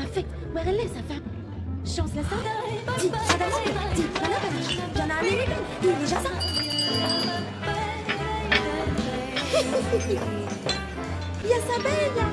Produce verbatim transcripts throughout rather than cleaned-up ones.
m'a fait. Ouais, elle est sa femme. Chance la ça. Dis, madame, dis, madame, j'en ai un élève. Il est déjà ça. Il y a sa belle.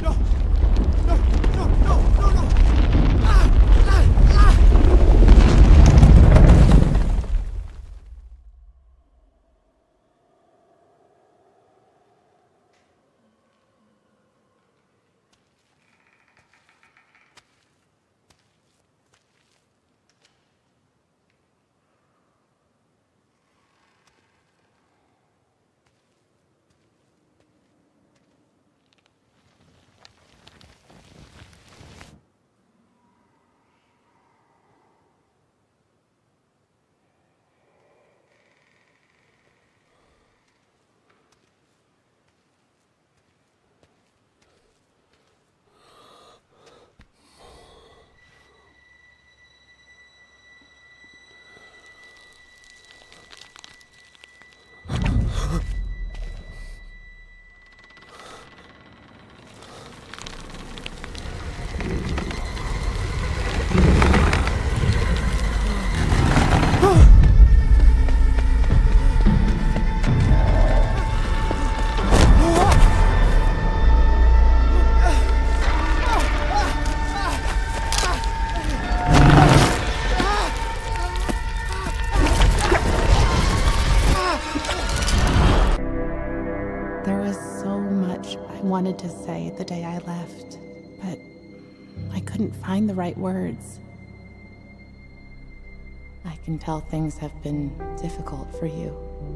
No! No! No! No! No! No! Ah! Ah! Ah! There was so much I wanted to say the day I left, but I couldn't find the right words. I can tell things have been difficult for you.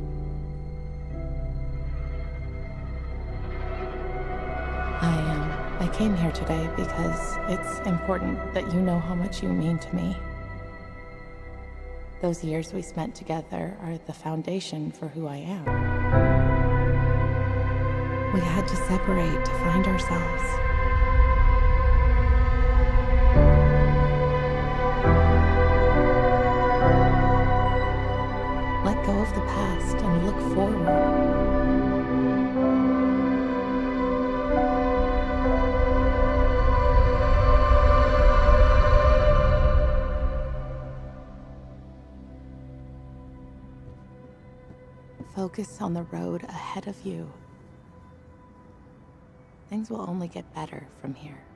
I um, I came here today because it's important that you know how much you mean to me. Those years we spent together are the foundation for who I am. We had to separate to find ourselves. Let go of the past and look forward. Focus on the road ahead of you. Things will only get better from here.